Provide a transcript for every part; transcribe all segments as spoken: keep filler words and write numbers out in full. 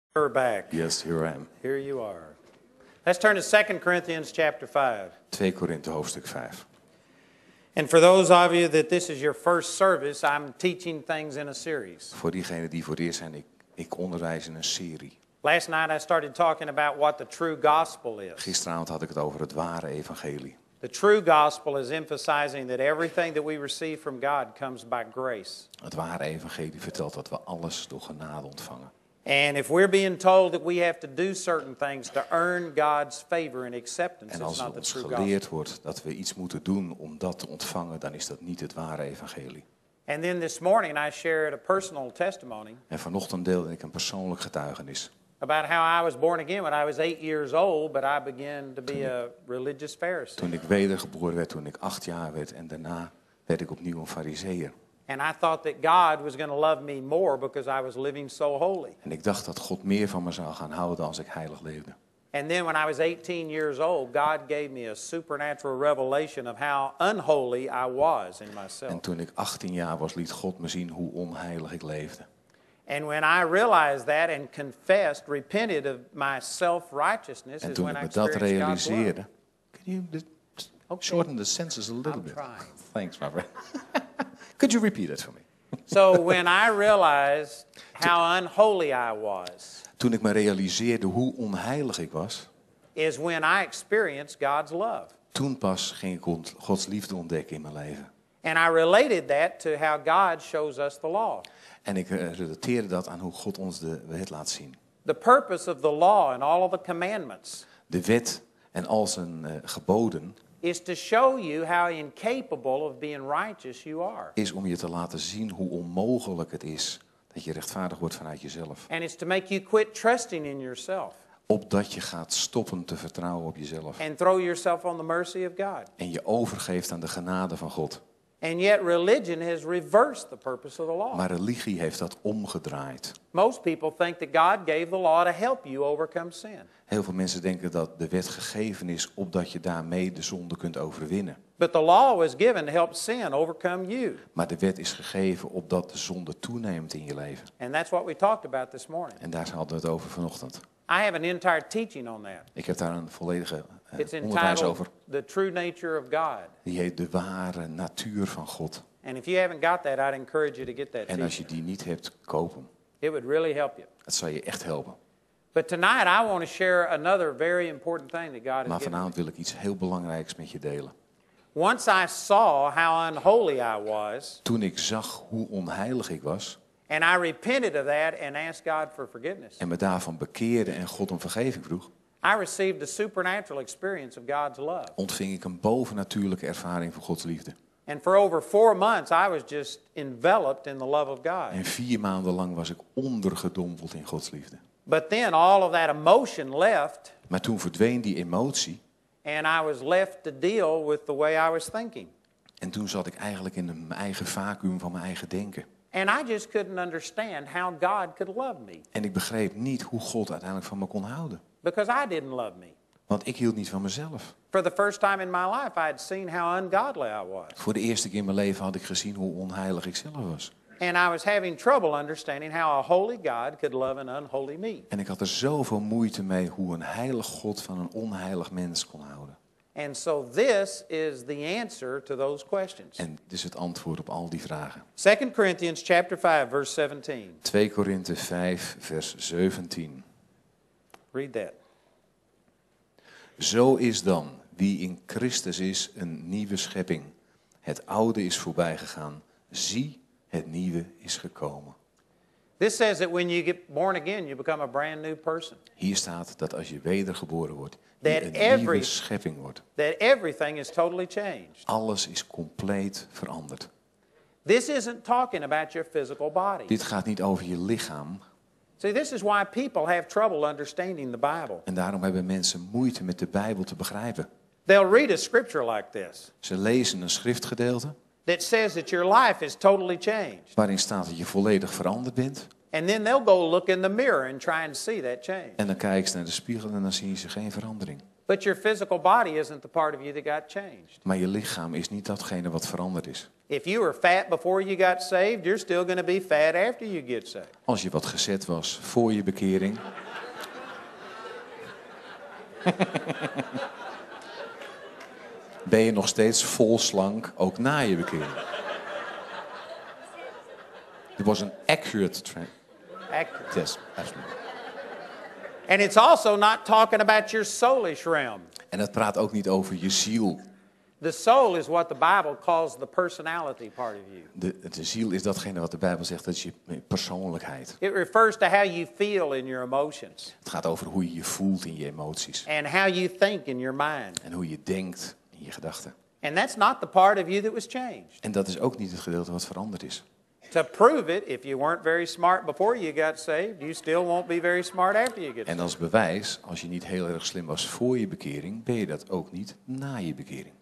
We're back. Yes, here I am. Here you are. Let's turn to Second Corinthians chapter five. twee Korinthe hoofdstuk vijf. And for those of you that this is your first service, I'm teaching things in a series. Voor diegenen die voor het eerst zijn, ik, ik onderwijs in een serie. Last night I started talking about what the true gospel is. Gisteravond had ik het over het ware evangelie. The true gospel is emphasizing that everything that we receive from God comes by grace. Het ware evangelie vertelt dat we alles door genade ontvangen. And if we're being told that we have to do certain things to earn God's favor and acceptance, En it's als not the ons true geleerd gospel. wordt dat we iets moeten doen om dat te ontvangen, dan is dat niet het ware evangelie. And then this morning I shared a personal testimony En vanochtend deelde ik een persoonlijk getuigenis. about how I was born again when I was eight years old, but I began to be a religious Pharisee. Toen ik wedergeboren werd, toen ik acht jaar werd en daarna werd ik opnieuw een farizeeër. And I thought that God was going to love me more because I was living so holy. En ik dacht dat God meer van me zou gaan houden als ik heilig leefde. And then when I was eighteen years old, God gave me a supernatural revelation of how unholy I was in myself. En toen ik achttien jaar was, liet God me zien hoe onheilig ik leefde. And when I realized that and confessed, repented of my self-righteousness, En is toen when ik I me dat experienced God's love. realiseerde. Can you just shorten the sentences a little I'm bit? trying. Thanks, my friend. Could you repeat it for me? So when I realized how unholy I was, Toen ik me realiseerde hoe onheilig ik was, is when I experienced God's love. toen pas ging ik ont- Gods liefde ontdekken in mijn leven. And I related that to how God shows us the law. En ik eh, relateerde dat aan hoe God ons de wet laat zien. The purpose of the law and all of the commandments De wet en al zijn eh, geboden is to show you how incapable of being righteous you are. is om je te laten zien hoe onmogelijk het is dat je rechtvaardig wordt vanuit jezelf. And it's to make you quit trusting in yourself Opdat je gaat stoppen te vertrouwen op jezelf. and throw yourself on the mercy of God. En je overgeeft aan de genade van God. And yet religion has reversed the purpose of the law. Maar religie heeft dat omgedraaid. Most people think that God gave the law to help you overcome sin. Heel veel mensen denken dat de wet gegeven is opdat je daarmee de zonde kunt overwinnen. But the law was given to help sin overcome you. Maar de wet is gegeven opdat de zonde toeneemt in je leven. And that's what we talked about this morning. En daar hadden we het over vanochtend. I have an entire teaching on that. Ik heb daar een volledige eh, It's onderwijs entitled over. The True Nature of God. Die heet de ware natuur van God. And if you haven't got that, I'd encourage you to get that En als je teaching. die niet hebt, koop hem. It would really help you. Het zal je echt helpen. But tonight I want to share another very important thing that God has Maar given me. vanavond wil ik iets heel belangrijks met je delen. Once I saw how unholy I was, Toen ik zag hoe onheilig ik was and I repented of that and asked God for forgiveness, en me daarvan bekeerde en God om vergeving vroeg, I received a supernatural experience of God's love. ontving ik een bovennatuurlijke ervaring van Gods liefde. And for over four months, I was just enveloped in the love of God. En vier maanden lang was ik ondergedompeld in Gods liefde. But then all of that emotion left, Maar toen verdween die emotie and I was left to deal with the way I was thinking. en toen zat ik eigenlijk in mijn eigen vacuüm van mijn eigen denken. And I just couldn't understand how God could love me, En ik begreep niet hoe God uiteindelijk van me kon houden. because I didn't love me. Want ik hield niet van mezelf. For the first time in my life, I had seen how ungodly I was. Voor de eerste keer in mijn leven had ik gezien hoe onheilig ik zelf was. And I was having trouble understanding how a holy God could love an unholy me. En ik had er zoveel moeite mee hoe een heilig God van een onheilig mens kon houden. And so this is the answer to those questions. En dit is het antwoord op al die vragen. Second Corinthians chapter five, verse seventeen. twee Korinthe vijf, vers zeventien. Read that. Zo is dan, wie in Christus is, een nieuwe schepping. Het oude is voorbij gegaan. Zie, het nieuwe is gekomen. This says that when you get born again, you become a brand new person. Hier staat dat als je wedergeboren wordt, je That een every- nieuwe schepping wordt. That everything is totally changed. Alles is compleet veranderd. This isn't talking about your physical body. Dit gaat niet over je lichaam. See, this is why people have trouble understanding the Bible. En daarom hebben mensen moeite met de Bijbel te begrijpen. They'll read a scripture like this Ze lezen een schriftgedeelte that says that your life is totally changed. waarin staat dat je volledig veranderd bent. And then they'll go look in the mirror and try and see that change. En dan kijken ze naar de spiegel en dan zien ze geen verandering. But your physical body isn't the part of you that got changed. Maar je lichaam is niet datgene wat veranderd is. If you were fat before you got saved, you're still going to be fat after you get saved. Als je wat gezet was voor je bekering, ben je nog steeds vol slank, ook na je bekering. It was an accurate trend. Accurate. Yes, absolutely. And it's also not talking about your soulish realm. En het praat ook niet over je ziel. The soul is what the Bible calls the personality part of you. De, de ziel is datgene wat de Bijbel zegt, dat is je persoonlijkheid. It refers to how you feel in your emotions. Het gaat over hoe je je voelt in je emoties. And how you think in your mind. En hoe je denkt in je gedachten. And that's not the part of you that was changed. En dat is ook niet het gedeelte wat veranderd is. To prove it, if you weren't very smart before you got saved, you still won't be very smart after you get En saved. als bewijs, als je niet heel erg slim was voor je bekering, ben je dat ook niet na je bekering.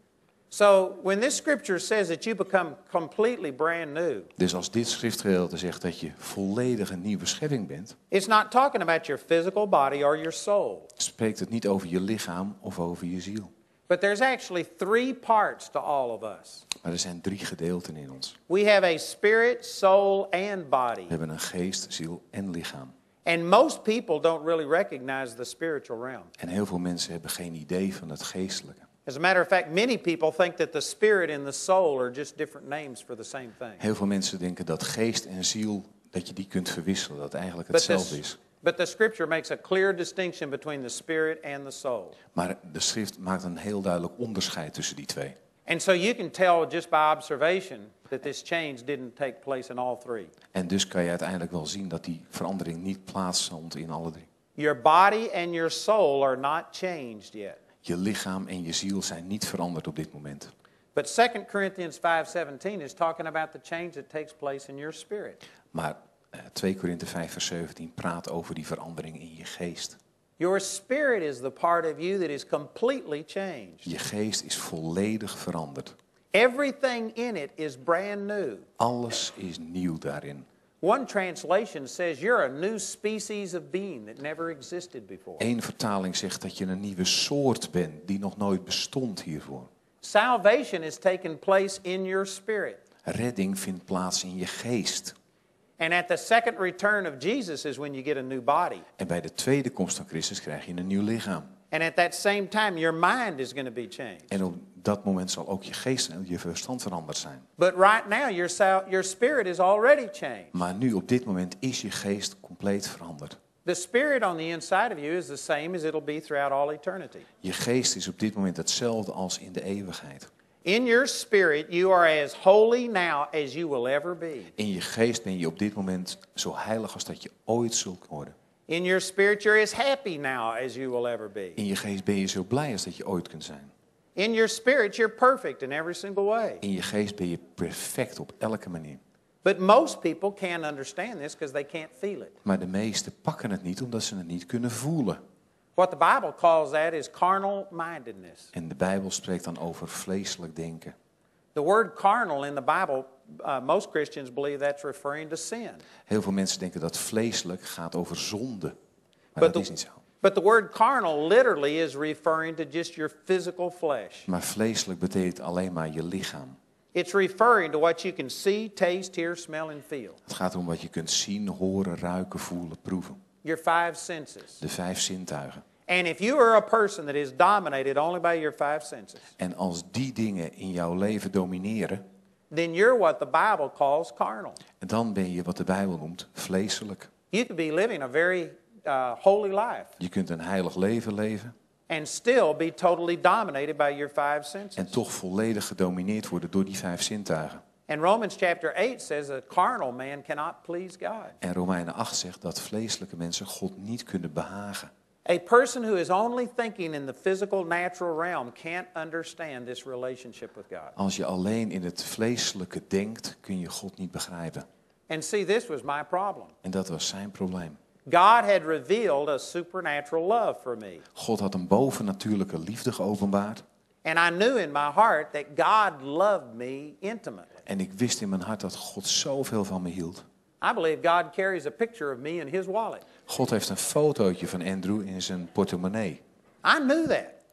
So when this scripture says that you become completely brand new, Dus als dit schriftgedeelte zegt dat je volledig een nieuwe schepping bent, it's not talking about your physical body or your soul. spreekt het niet over je lichaam of over je ziel. But there's actually three parts to all of us. Maar er zijn drie gedeelten in ons. We have a spirit, soul, and body. We hebben een geest, ziel en lichaam. And most people don't really recognize the spiritual realm. En heel veel mensen hebben geen idee van het geestelijke. As a matter of fact, many people think that the spirit and the soul are just different names for the same thing. Heel veel mensen denken dat geest en ziel, dat je die kunt verwisselen, dat het eigenlijk But hetzelfde the, is. but the scripture makes a clear distinction between the spirit and the soul. Maar de schrift maakt een heel duidelijk onderscheid tussen die twee. And so you can tell just by observation that this change didn't take place in all three. En dus kan je uiteindelijk wel zien dat die verandering niet plaatsvond in alle drie. Your body and your soul are not changed yet. Je lichaam en je ziel zijn niet veranderd op dit moment. But Second Corinthians five seventeen is talking about the change that takes place in your spirit. Maar uh, twee Korinthe vijf vers zeventien praat over die verandering in je geest. Your spirit is the part of you that is completely changed. Je geest is volledig veranderd. Everything in it is brand new. Alles is nieuw daarin. One translation says you're a new species of being that never existed before. Eén vertaling zegt dat je een nieuwe soort bent die nog nooit bestond hiervoor. Salvation is taking place in your spirit. Redding vindt plaats in je geest. And at the second return of Jesus is when you get a new body. En bij de tweede komst van Christus krijg je een nieuw lichaam. And at that same time your mind is going to be changed. En op dat moment zal ook je geest en je verstand veranderd zijn. But right now your sal- your spirit is already changed. Maar nu op dit moment is je geest compleet veranderd. The spirit on the inside of you is the same as it'll be throughout all eternity. Je geest is op dit moment hetzelfde als in de eeuwigheid. In your spirit you are as holy now as you will ever be. In je geest ben je op dit moment zo heilig als dat je ooit zult worden. In your spirit you're as happy now as you will ever be. In je geest ben je zo blij als dat je ooit kunt zijn. In your spirit you're perfect in every single way. In je geest ben je perfect op elke manier. But most people can't understand this because they can't feel it. Maar de meesten pakken het niet omdat ze het niet kunnen voelen. What the Bible calls that is carnal mindedness. En de Bijbel spreekt dan over vleeselijk denken. The word carnal in the Bible, uh, most Christians believe that's referring to sin. Heel veel mensen denken dat vleeselijk gaat over zonde. Maar But dat is the, niet zo. but the word carnal literally is referring to just your physical flesh. Maar vleeselijk betekent alleen maar je lichaam. It's referring to what you can see, taste, hear, smell and feel. Het gaat om wat je kunt zien, horen, ruiken, voelen, proeven. Your five senses. De vijf zintuigen. And if you are a person that is dominated only by your five senses, En als die dingen in jouw leven domineren, then you're what the Bible calls carnal. dan ben je wat de Bijbel noemt vleeselijk. You could be living a very uh, holy life Je kunt een heilig leven leven and still be totally dominated by your five senses. en toch volledig gedomineerd worden door die vijf zintuigen. And Romans chapter eight says a carnal man cannot please God. En Romeinen acht zegt dat vleeselijke mensen God niet kunnen behagen. A person who is only thinking in the physical, natural realm can't understand this relationship with God. Als je alleen in het vleeselijke denkt, kun je God niet begrijpen. And see, this was my problem. En dat was zijn probleem. God had revealed a supernatural love for me. God had een bovennatuurlijke liefde geopenbaard. And I knew in my heart that God loved me intimately. En ik wist in mijn hart dat God zoveel van me hield. I believe God carries a picture of me in his wallet. God heeft een fotootje van Andrew in zijn portemonnee. I knew that.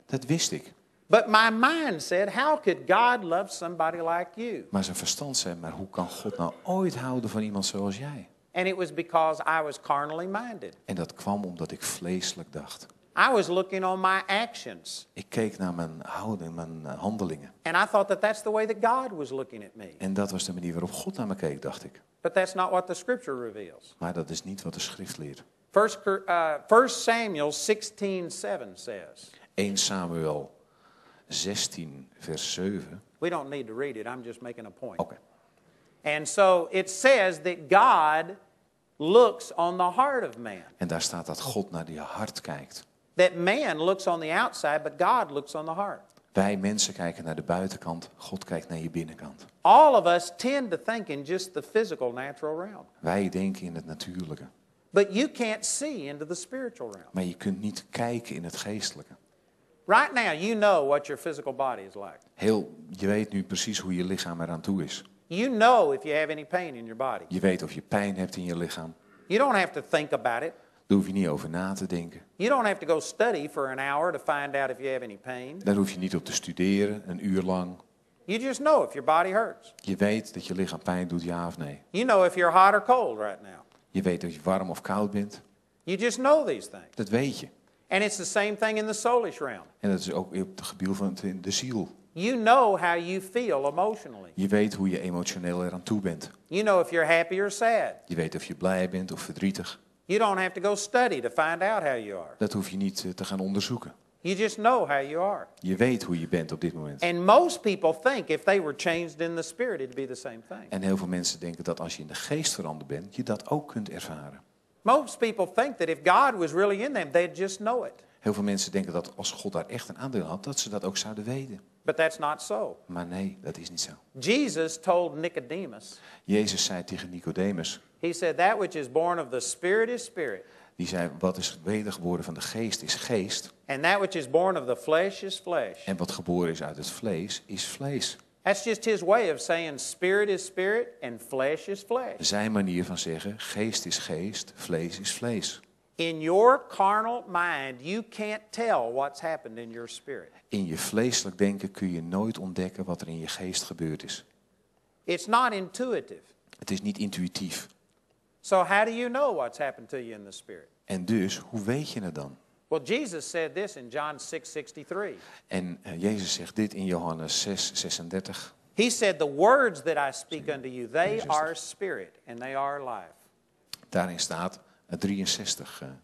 Dat wist ik. But my mind said, how could God love somebody like you? Maar zijn verstand zei, maar hoe kan God nou ooit houden van iemand zoals jij? And it was because I was carnally minded. En dat kwam omdat ik vleeselijk dacht. I was looking on my actions. Ik keek naar mijn houding, mijn uh, handelingen. And I thought that that's the way that God was looking at me. En dat was de manier waarop God naar me keek, dacht ik. But that's not what the scripture reveals. Maar dat is niet wat de schrift leert. First, uh, First Samuel sixteen seven says. Eerste Samuel zestien vers zeven. We don't need to read it, I'm just making a point. Oké. And so it says that God looks on the heart of man. En daar staat dat God naar je hart kijkt. That man looks on the outside, but God looks on the heart. Wij mensen kijken naar de buitenkant, God kijkt naar je binnenkant. All of us tend to think in just the physical, natural realm. Wij denken in het natuurlijke. But you can't see into the spiritual realm. Maar je kunt niet kijken in het geestelijke. Right now, you know what your physical body is like. Heel, je weet nu precies hoe je lichaam eraan toe is. You know if you have any pain in your body. Je weet of je pijn hebt in je lichaam. You don't have to think about it. Daar hoef je niet over na te denken. You don't have to go study for an hour to find out if you have any pain. Daar hoef je niet op te studeren, een uur lang. You just know if your body hurts. Je weet dat je lichaam pijn doet, ja of nee. You know if you're hot or cold right now. Je weet of je warm of koud bent. You just know these things. Dat weet je. And it's the same thing in the soulish realm. En dat is ook op het gebied van de ziel. You know how you feel emotionally. Je weet hoe je emotioneel eraan toe bent. You know if you're happy or sad. Je weet of je blij bent of verdrietig. You don't have to go study to find out how you are. Dat hoef je niet uh, te gaan onderzoeken. You just know how you are. Je weet hoe je bent op dit moment. And most people think if they were changed in the spirit, it'd be the same thing. En heel veel mensen denken dat als je in de geest veranderd bent, je dat ook kunt ervaren. Most people think that if God was really in them, they'd just know it. Heel veel mensen denken dat als God daar echt een aandeel had, dat ze dat ook zouden weten. But that's not so. Maar nee, dat is niet zo. Jesus told Nicodemus, Jezus zei tegen Nicodemus, he said, that which is born of the spirit is spirit. die zei, wat is wedergeboren van de geest is geest. And that which is born of the flesh is flesh. En wat geboren is uit het vlees is vlees. That's just his way of saying spirit is spirit and flesh is flesh. Zijn manier van zeggen, geest is geest, vlees is vlees. In your carnal mind, you can't tell what's happened in your spirit. In je vleeselijk denken kun je nooit ontdekken wat er in je geest gebeurd is. It's not intuitive. Het is niet intuïtief. So how do you know what's happened to you in the spirit? En dus, hoe weet je het dan? Well, Jesus said this in John six sixty-three. En uh, Jezus zegt dit in Johannes zes zesendertig. He said, the words that I speak unto you, they are spirit and they are life. Daarin staat uh, drieënzestig. Uh,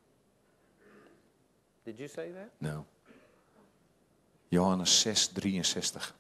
Did you say that? nou. Johannes zes drieënzestig.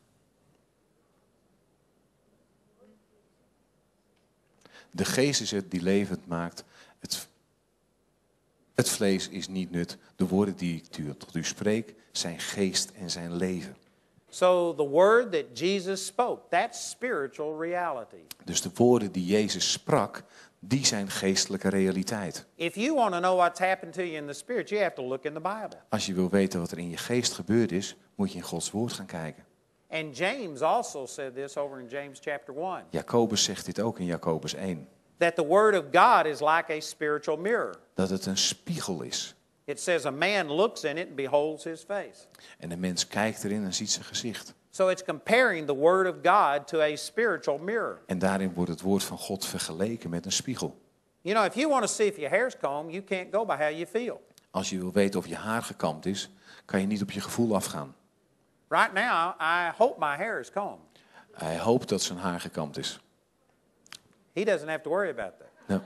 De geest is het die levend maakt. Het, het vlees is niet nut. De woorden die ik tot u spreek zijn geest en zijn leven. So the word that Jesus spoke, that's spiritual reality. Dus de woorden die Jezus sprak, die zijn geestelijke realiteit. If you want to know what's happened to you in the spirit, you have to look in the Bible. Als je wil weten wat er in je geest gebeurd is, moet je in Gods woord gaan kijken. And James also said this over in James chapter one. Jacobus zegt dit ook in Jacobus één. That the word of God is like a spiritual mirror. Dat het een spiegel is. It says a man looks in it and beholds his face. En de mens kijkt erin en ziet zijn gezicht. So it's comparing the word of God to a spiritual mirror. En daarin wordt het woord van God vergeleken met een spiegel. You know, if you want to see if your hair's combed, you can't go by how you feel. Als je wil weten of je haar gekamd is, kan je niet op je gevoel afgaan. Right now, I hope my hair is combed. Hij hoopt dat zijn haar gekamd is. He doesn't have to worry about that. No.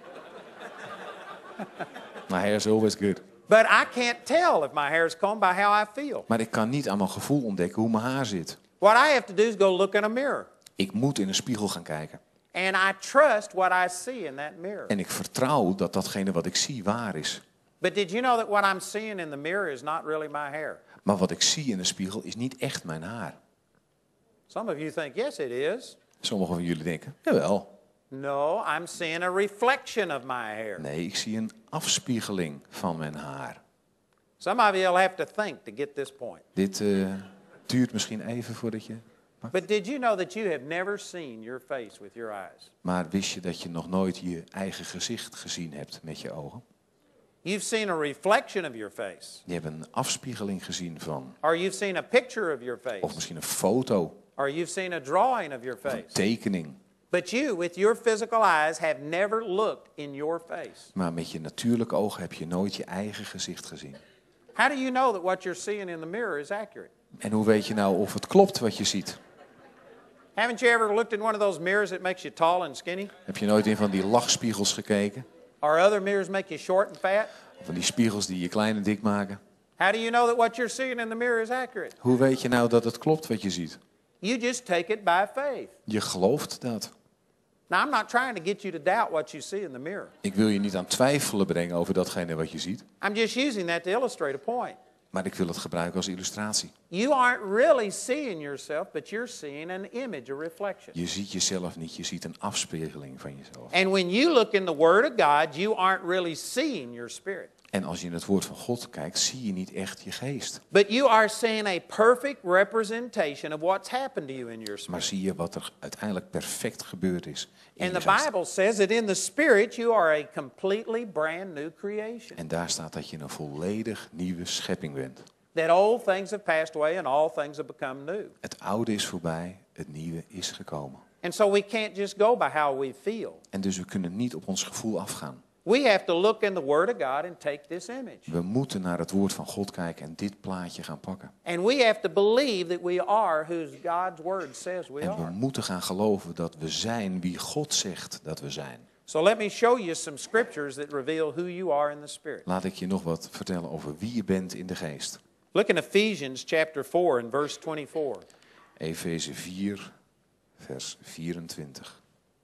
My hair is always good. But I can't tell if my hair is combed by how I feel. Maar ik kan niet aan mijn gevoel ontdekken hoe mijn haar zit. What I have to do is go look in a mirror. Ik moet in een spiegel gaan kijken. And I trust what I see in that mirror. En ik vertrouw dat datgene wat ik zie waar is. But did you know that what I'm seeing in the mirror is not really my hair? Maar wat ik zie in de spiegel is niet echt mijn haar. Some of you think, yes, it is. Sommigen van jullie denken, jawel. No, I'm seeing a reflection of my hair. Nee, ik zie een afspiegeling van mijn haar. Some of you will have to think to get this point. Dit uh, duurt misschien even voordat je... But did you know that you have never seen your face with your eyes? Maar wist je dat je nog nooit je eigen gezicht gezien hebt met je ogen? You've seen a reflection of your face. Je hebt een afspiegeling gezien van. Or you've seen a picture of your Of face. misschien een foto. Or you've seen a drawing of your Of een face. tekening. But you, with your physical eyes, have never looked in your face. Maar met je natuurlijke ogen heb je nooit je eigen gezicht gezien. How do you know that what you're seeing in the mirror is accurate? En hoe weet je nou of het klopt wat je ziet? Haven't you ever looked in one of those mirrors that makes you tall and skinny? Heb je nooit in van die lachspiegels gekeken? Or other mirrors make you short and fat? Of van die spiegels die je klein en dik maken? How do you know that what you're seeing in the mirror is accurate? Hoe weet je nou dat het klopt wat je ziet? You just take it by faith. Je gelooft dat. Now, I'm not trying to get you to doubt what you see in the mirror. Ik wil je niet aan twijfelen brengen over datgene wat je ziet. I'm just using that to illustrate a point. Maar ik wil het gebruiken als illustratie. You aren't really seeing yourself, but you're seeing an image, a reflection. Je ziet jezelf niet, je ziet een afspiegeling van jezelf. And when you look in the Word of God, you aren't really seeing your spirit. En als je in het woord van God kijkt, zie je niet echt je geest. But you are seeing a perfect representation of what's happened to you in your Maar spirit. zie je wat er uiteindelijk perfect gebeurd is in And je the geest. Bible says that in the Spirit you are a completely brand new creation. En daar staat dat je een volledig nieuwe schepping bent. That old things have passed away and all things have become new. Het oude is voorbij, het nieuwe is gekomen. And so we can't just go by how we feel. En dus we kunnen niet op ons gevoel afgaan. We have to look in the Word of God and take this image. We moeten naar het woord van God kijken en dit plaatje gaan pakken. And we have to believe that we are who God's Word says we En we are. moeten gaan geloven dat we zijn wie God zegt dat we zijn. So let me show you some scriptures that reveal who you are in the Spirit. Laat ik je nog wat vertellen over wie je bent in de geest. Look in Ephesians chapter four and verse twenty-four. Efeze vier, vers vierentwintig.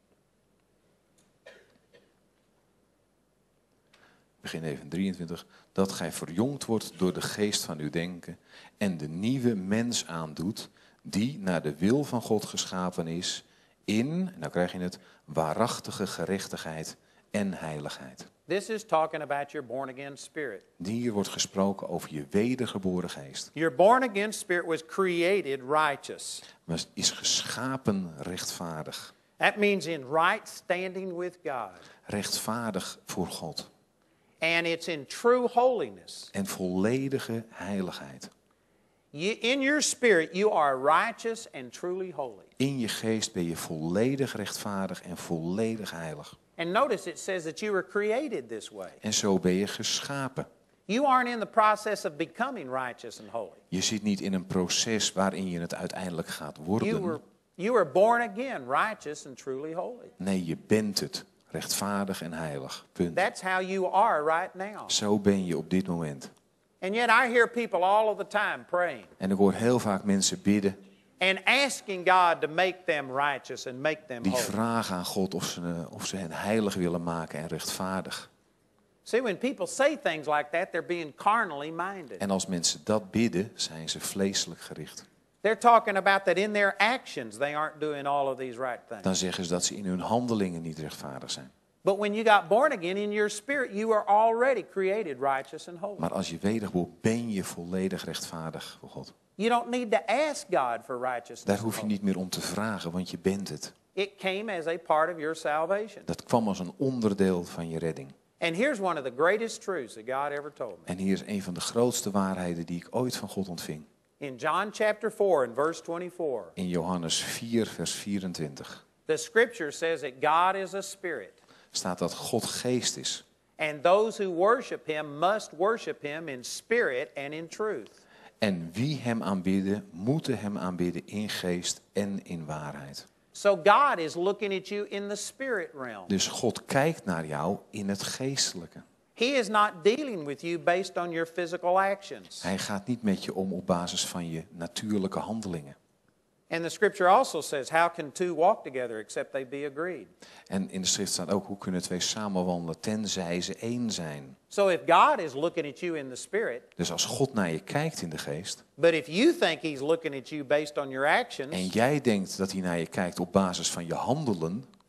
Begin even drieëntwintig. Dat gij verjongd wordt door de geest van uw denken en de nieuwe mens aandoet, die naar de wil van God geschapen is, in, en nou krijg je het, waarachtige gerechtigheid en heiligheid. This is talking about your born again spirit. Hier wordt gesproken over je wedergeboren geest. Your born again spirit was created righteous. Maar is geschapen rechtvaardig. That means in right standing with God. Rechtvaardig voor God. And it's in true holiness. En volledige heiligheid. You, in your spirit, you are righteous and truly holy. In je geest ben je volledig rechtvaardig en volledig heilig. And notice it says that you were created this way. En zo ben je geschapen. You aren't in the process of becoming righteous and holy. Je zit niet in een proces waarin je het uiteindelijk gaat You were, worden. you were born again, righteous and truly holy. Nee, je bent het. Rechtvaardig en heilig. Punt. That's how you are right now. Zo ben je op dit moment. And yet I hear people all of the time praying En ik hoor heel vaak mensen bidden. and asking God to make them righteous and make them Die holy. vragen aan God of ze, of ze hen heilig willen maken en rechtvaardig. See, when people say things like that, they're being carnally minded. En als mensen dat bidden, zijn ze vleeselijk gericht. They're talking about that in their actions they aren't doing all of these right things. Dan zeggen ze dat ze in hun handelingen niet rechtvaardig zijn. But when you got born again in your spirit, you were already created righteous and holy. Maar als je wedergeboren ben je volledig rechtvaardig voor God. You don't need to ask God for righteousness. Daar and hoef je holiness. niet meer om te vragen, want je bent het. It came as a part of your salvation. Dat kwam als een onderdeel van je redding. And here's one of the greatest truths that God ever told me. En hier is een van de grootste waarheden die ik ooit van God ontving. In John chapter four and verse twenty-four, In Johannes vier, vers vierentwintig the scripture says that God is a spirit. staat dat God geest is. And those who worship him must worship him in spirit and in truth. En wie hem aanbidden, moeten hem aanbidden in geest en in waarheid. So God is looking at you in the spirit realm. Dus God kijkt naar jou in het geestelijke. He is not dealing with you based on your physical actions. Hij gaat niet met je om op basis van je natuurlijke handelingen. And the scripture also says, how can two walk together except they be agreed? En in de schrift staat ook, hoe kunnen twee samenwandelen tenzij ze één zijn. So if God is looking at you in the spirit, Dus als God naar je kijkt in de geest, but if you think he's looking at you based on your en actions, jij denkt dat hij naar je kijkt op basis van je handelen,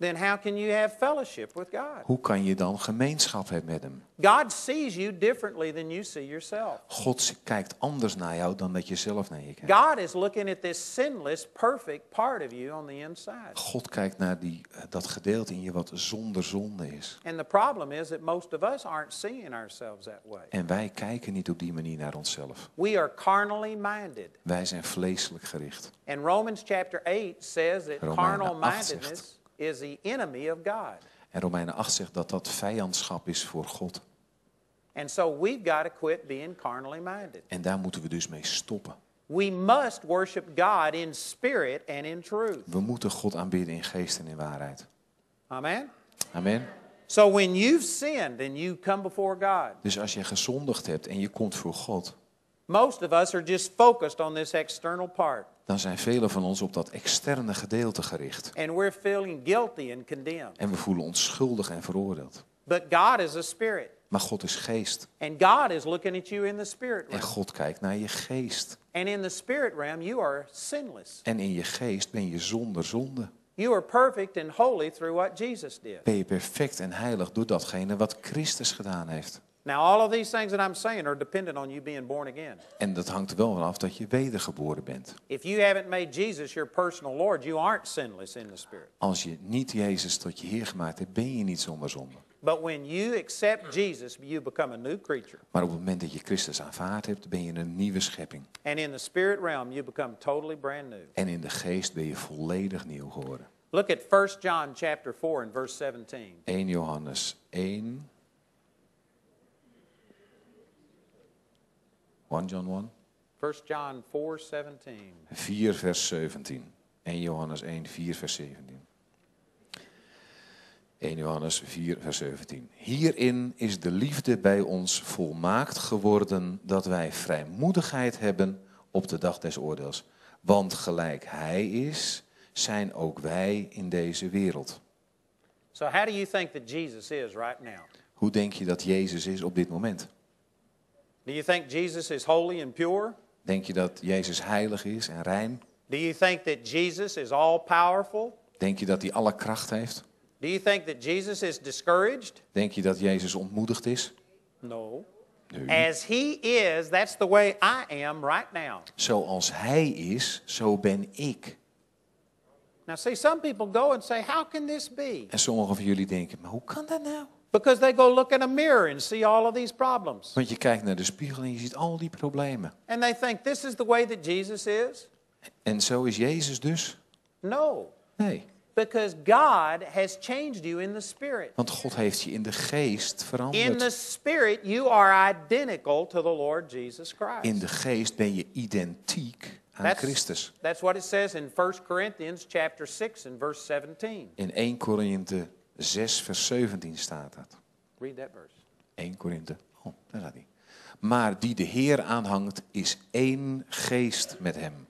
then how can you have fellowship with God? hoe kan je dan gemeenschap hebben met hem? God sees you differently than you see yourself. God kijkt anders naar jou dan dat je zelf naar je kijkt. God is looking at this sinless, perfect part of you on the inside. God kijkt naar die, dat gedeelte in je wat zonder zonde is. And the problem is that most of us aren't seeing ourselves that way. En wij kijken niet op die manier naar onszelf. We are carnally minded. Wij zijn vleeselijk gericht. And Romans chapter eight says that Romeinen carnal acht zegt- mindedness is the enemy of God. En Romeinen acht zegt dat dat vijandschap is voor God. And so we've got to quit being carnally minded. En daar moeten we dus mee stoppen. We must worship God in spirit and in truth. We moeten God aanbidden in geest en in waarheid. Amen? Amen. So when you've sinned and you come before God, Dus als je gezondigd hebt en je komt voor God, most of us are just focused on this external part. dan zijn velen van ons op dat externe gedeelte gericht. And we're feeling guilty and condemned. En we voelen ons schuldig en veroordeeld. But God is a spirit. Maar God is geest. And God is looking at you in the spirit En realm. God kijkt naar je geest. And in the spirit realm, you are sinless. En in je geest ben je zonder zonde. You are perfect and holy through what Jesus did. Ben je perfect en heilig door datgene wat Christus gedaan heeft. Now, all of these things that I'm saying are dependent on you being born again. En dat hangt er wel vanaf dat je wedergeboren bent. If you haven't made Jesus your personal Lord, you aren't sinless in the spirit. Als je niet Jezus tot je Heer gemaakt hebt, ben je niet zonder zonde. But when you accept Jesus, you become a new creature. Maar op het moment dat je Christus aanvaard hebt, ben je een nieuwe schepping. And in the spirit realm, you become totally brand new. En in de geest ben je volledig nieuw geworden. Look at First John chapter four and verse seventeen. Eerste Johannes één. First John één. First John four seventeen. vier vers zeventien. Eerste Johannes één, vier vers zeventien. Eerste Johannes vier vers zeventien. Hierin is de liefde bij ons volmaakt geworden, dat wij vrijmoedigheid hebben op de dag des oordeels. Want gelijk Hij is, zijn ook wij in deze wereld. So how do you think that Jesus is right now? Hoe denk je dat Jezus is op dit moment? Do you think Jesus is holy and pure? Denk je dat Jezus heilig is en rein? Do you think that Jesus is all powerful? Denk je dat hij alle kracht heeft? Do you think that Jesus is discouraged? Denk je dat Jezus ontmoedigd is? No. Nee. As he is, that's the way I am right now. Zoals Hij is, zo ben ik. Now see, some people go and say, how can this be? En sommigen van jullie denken, maar hoe kan dat nou? Because they go look in a mirror and see all of these problems. Want je kijkt naar de spiegel en je ziet al die problemen. And they think this is the way that Jesus is? En zo is Jezus dus? No. Nee. Because God has changed you in the spirit. Want God heeft je in de geest In the veranderd. spirit, you are identical to the Lord Jesus Christ. In de geest ben je identiek aan Christus. that's what it says in First Corinthians chapter six and verse seventeen. In Eerste Korinthe zes vers zeventien staat dat. Read that verse. Eerste Korinthe, oh, daar staat hij. Maar die de Heer aanhangt, is één geest met hem.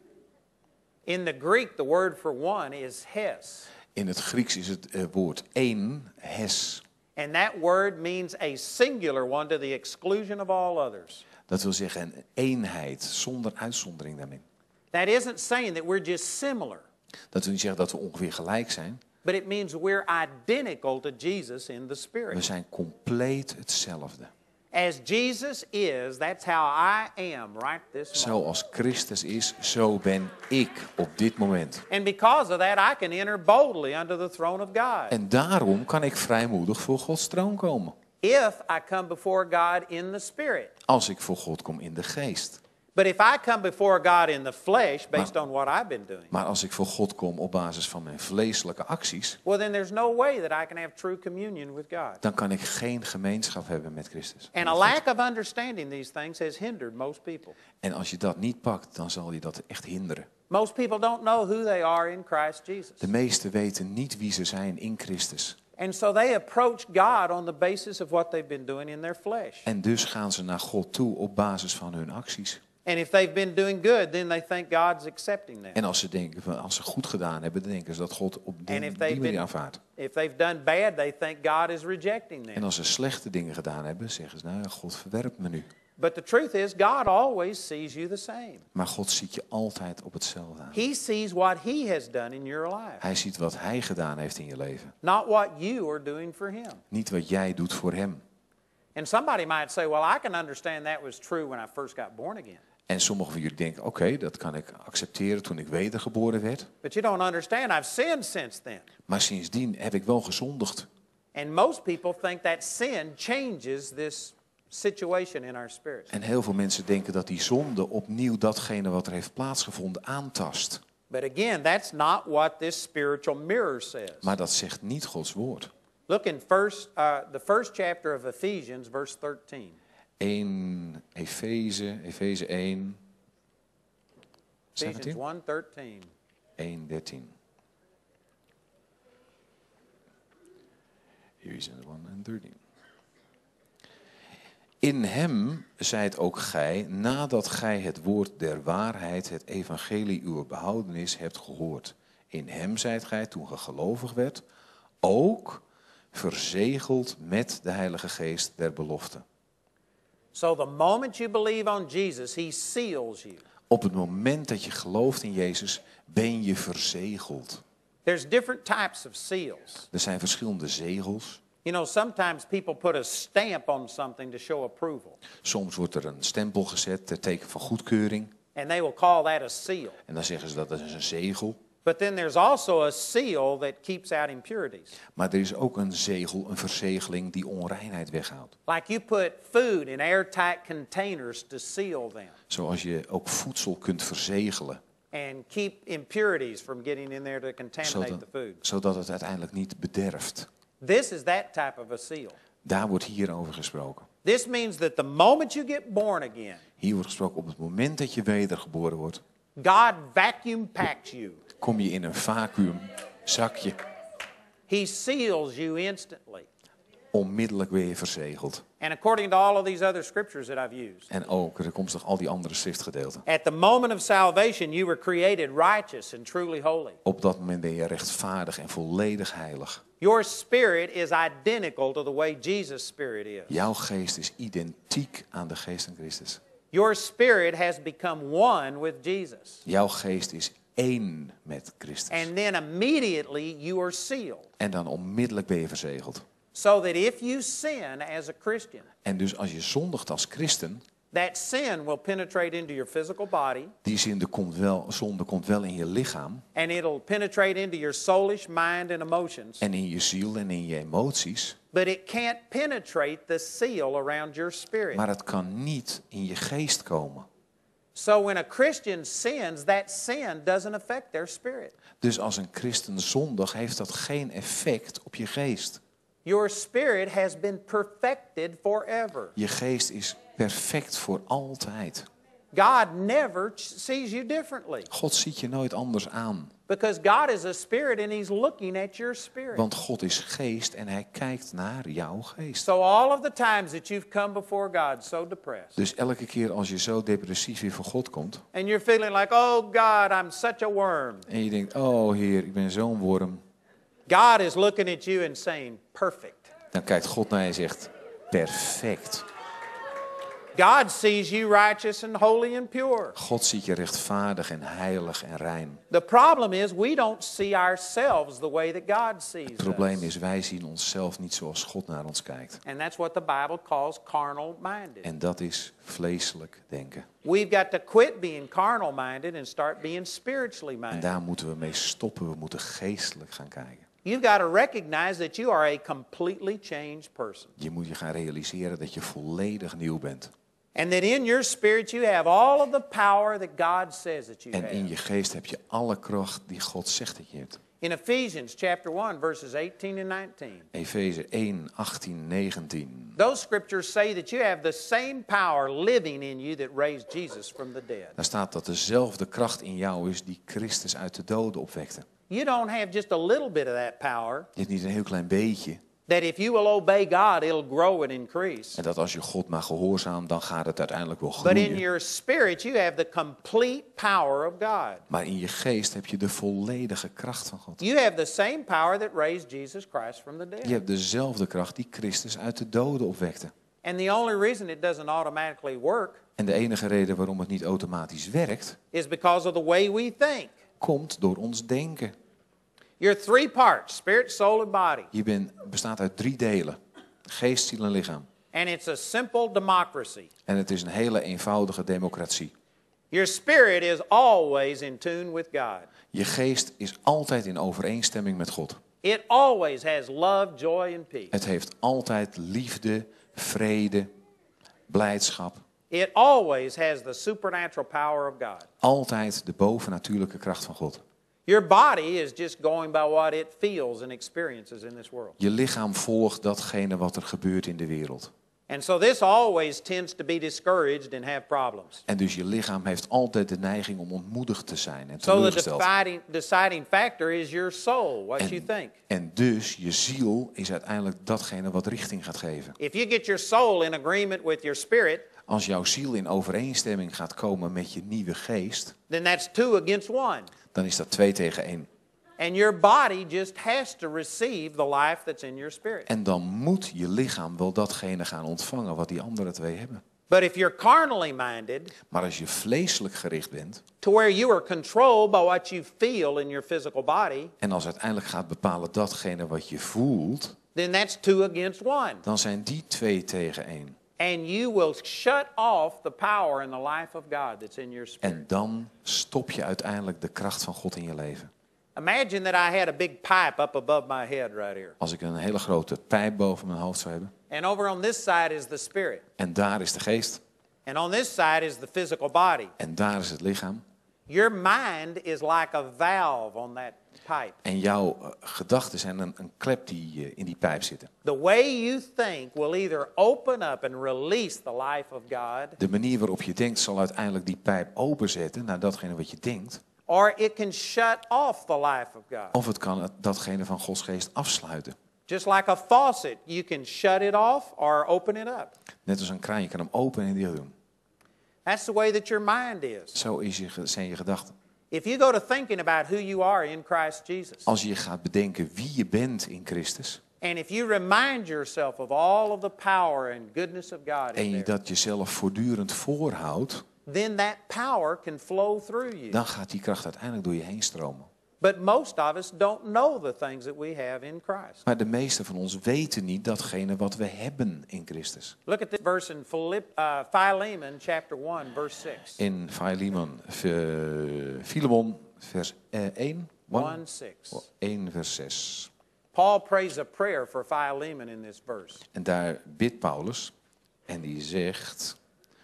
In the Greek, the word for one is hes. In het Grieks is het uh, woord één, hes. And that word means a singular one to the exclusion of all others. Dat wil zeggen een eenheid, zonder uitzondering daarin. That isn't saying that we're just similar, Dat wil niet zeggen dat we ongeveer gelijk zijn. but it means we're identical to Jesus in the We spirit. zijn compleet hetzelfde. As Jesus is, that's how I am right this moment. Zoals Christus is, zo ben ik op dit moment. And because of that, I can enter boldly under the throne of God. En daarom kan ik vrijmoedig voor Gods troon komen. If I come before God in the spirit. Als ik voor God kom in de geest. But if I come before God in the flesh, based on what I've been doing, Maar als ik voor God kom op basis van mijn vleeselijke acties, well, then there's no way that I can have true communion with God. dan kan ik geen gemeenschap hebben met Christus. And a lack of understanding these things has hindered most people. En als je dat niet pakt, dan zal je dat echt hinderen. Most people don't know who they are in Christ Jesus. De meesten weten niet wie ze zijn in Christus. And so they approach God on the basis of what they've been doing in their flesh. En dus gaan ze naar God toe op basis van hun acties. And if they've been doing good, then they think God's accepting them. En als ze denken, van, als ze goed gedaan hebben, dan denken ze dat God op die, And if die they've manier been, aanvaardt. if they've done bad, they think God is rejecting En them. als ze slechte dingen gedaan hebben, zeggen ze, nou, God verwerpt me nu. But the truth is, God always sees you the same. Maar God ziet je altijd op hetzelfde aan. He sees what He has done in your life, Hij ziet wat Hij gedaan heeft in je leven. not what you are doing for Him. Niet wat jij doet voor Hem. And somebody might say, well, I can understand that was true when I first got born again. En sommigen van jullie denken, oké, okay, dat kan ik accepteren toen ik wedergeboren werd. But you don't understand, I've sinned since then. Maar sindsdien heb ik wel gezondigd. And most people think that sin changes this situation in our spirit. En heel veel mensen denken dat die zonde opnieuw datgene wat er heeft plaatsgevonden aantast. But again, that's not what this spiritual mirror says. Maar dat zegt niet Gods woord. Look in first, uh, the first chapter of Ephesians, verse thirteen. één Efeze, Efeze één, Ephesians one thirteen. één dertien. Ephesians one and thirteen. In hem zijt ook gij, nadat gij het woord der waarheid, het evangelie uw behoudenis hebt gehoord. In hem zijt gij, toen ge gelovig werd, ook verzegeld met de Heilige Geest der belofte. So the moment you believe on Jesus, He seals you. Op het moment dat je gelooft in Jezus, ben je verzegeld. There's different types of seals. Er zijn verschillende zegels. You know, sometimes people put a stamp on something to show approval. Soms wordt er een stempel gezet, ter teken van goedkeuring. And they will call that a seal. En dan zeggen ze dat is een zegel. But then there's also a seal that keeps out impurities. Maar er is ook een zegel, een verzegeling die onreinheid weghoudt. Like you put food in airtight containers to seal them. Zoals je ook voedsel kunt verzegelen. And keep impurities from getting in there to contaminate Zodat, the food. zodat het uiteindelijk niet bederft. This is that type of a seal. Daar wordt hier over gesproken. This means that the moment you get born again, Hier wordt gesproken op het moment dat je wedergeboren wordt. God vacuum packs you. Kom je in een vacuümzakje. He seals you instantly. Onmiddellijk ben je verzegeld. And according to all of these other scriptures that I've used, En ook, er komt nog al die andere schriftgedeelten. at the moment of salvation, you were created righteous and truly holy. Op dat moment ben je rechtvaardig en volledig heilig. Your spirit is identical to the way Jesus' spirit is. Jouw geest is identiek aan de geest van Christus. Your spirit has become one with Jesus. Jouw geest is één met Christus. And then immediately you are sealed. En dan onmiddellijk ben je verzegeld. So that if you sin as a Christian, En dus als je zondigt als christen, that sin will penetrate into your physical body. die zonde komt wel, zonde komt wel in je lichaam. And it'll penetrate into your soulish mind and emotions. En in je ziel en in je emoties. But it can't penetrate the seal around your spirit. Maar het kan niet in je geest komen. So when a Christian sins, that sin doesn't affect their spirit. Dus als een christen zondigt, heeft dat geen effect op je geest. Your spirit has been perfected forever. Je geest is perfect voor altijd. God never sees you differently. God ziet je nooit anders aan. Because God is a spirit and He's looking at your spirit. Want God is geest en hij kijkt naar jouw geest. So all of the times that you've come before God so depressed. Dus elke keer als je zo depressief weer voor God komt. And you're feeling like, oh God, I'm such a worm. En je denkt, oh Heer, ik ben zo'n worm. God is looking at you and saying, perfect. Dan kijkt God naar je en zegt, perfect. God sees you righteous and holy and pure. God ziet je rechtvaardig en heilig en rein. The problem is we don't see ourselves the way that God sees Het probleem us. is, wij zien onszelf niet zoals God naar ons kijkt. And that's what the Bible calls carnal minded. En dat is vleeselijk denken. We've got to quit being carnal minded and start being spiritually En minded. daar moeten we mee stoppen. We moeten geestelijk gaan kijken. You've got to recognize that you are a completely changed person. Je moet je gaan realiseren dat je volledig nieuw bent. And that in your spirit you have all of the power that God says that you En in have. je geest heb je alle kracht die God zegt dat je hebt. In Ephesians chapter one, verses eighteen and nineteen. Efeze één, achttien, negentien. Those scriptures say that you have the same power living in you that raised Jesus from the dead. Daar staat dat dezelfde kracht in jou is die Christus uit de doden opwekte. You don't have just a little bit of that power. Je hebt niet een heel klein beetje. That if you will obey God, it'll grow and increase. En dat als je God maar gehoorzaamt, dan gaat het uiteindelijk wel But in groeien. your spirit, you have the complete power of God. Maar in je geest heb je de volledige kracht van God. You have the same power that raised Jesus Christ from the Je dead. hebt dezelfde kracht die Christus uit de doden opwekte. And the only reason it doesn't automatically work En de enige reden waarom het niet automatisch werkt, is because of the way we think. komt door ons denken. You're three parts, spirit, soul and body. Je bent, bestaat uit drie delen. Geest, ziel en lichaam. And it's a simple democracy. En het is een hele eenvoudige democratie. Your spirit is always in tune with God. Je geest is altijd in overeenstemming met God. It always has love, joy and peace. Het heeft altijd liefde, vrede, blijdschap. It always has the supernatural power of God. Altijd de bovennatuurlijke kracht van God. Your body is just going by what it feels and experiences in this world. Je lichaam volgt datgene wat er gebeurt in de wereld. And so this always tends to be discouraged and have problems. En dus je lichaam heeft altijd de neiging om ontmoedigd te zijn en So the teleurgesteld. deciding, deciding factor is your soul, what you En, think. en dus je ziel is uiteindelijk datgene wat richting gaat geven. If you get your soul in agreement with your spirit, Als jouw ziel in overeenstemming gaat komen met je nieuwe geest, then that's two against one. dan is dat twee tegen één. And your body just has to receive the life that's in your spirit. En dan moet je lichaam wel datgene gaan ontvangen wat die andere twee hebben. But if you're carnally minded, Maar als je vleeselijk gericht bent to where you are controlled by what you feel in your physical body, en als uiteindelijk gaat bepalen datgene wat je voelt, then that's two against one. dan zijn die twee tegen één. And you will shut off the power and the life of God that's in your spirit. En dan stop je uiteindelijk de kracht van God in je leven. Imagine that I had a big pipe up above my head right here. Als ik een hele grote pijp boven mijn hoofd zou hebben. And over on this side is the spirit. En daar is de geest. And on this side is the physical body. En daar is het lichaam. Your mind is like a valve on that pipe. En jouw uh, gedachten zijn een, een klep die uh, in die pijp zitten. The way you think will either open up and release the life of God, De manier waarop je denkt zal uiteindelijk die pijp openzetten naar datgene wat je denkt. or it can shut off the life of God. Of het kan het- datgene van Gods geest afsluiten. Just like a faucet, you can shut it off or open it up. Net als een kraan, je kan hem open en dicht doen. That's the way that your mind is. Zo is je, ge- zijn je gedachten. If you go to thinking about who you are in Christ Jesus, Als je gaat bedenken wie je bent in Christus. and if you remind yourself of all of the power and goodness of God En in je there, dat jezelf voortdurend voorhoudt. then that power can flow through you. Dan gaat die kracht uiteindelijk door je heen stromen. But most of us don't know the things that we have in Christ. Maar de meesten van ons weten niet datgene wat we hebben in Christus. Look at this verse in Philipp, uh, Philemon chapter one, verse six. In Philemon, uh, Philemon vers uh, één. one six. één vers zes. Paul prays a prayer for Philemon in this verse. En daar bidt Paulus. En die zegt...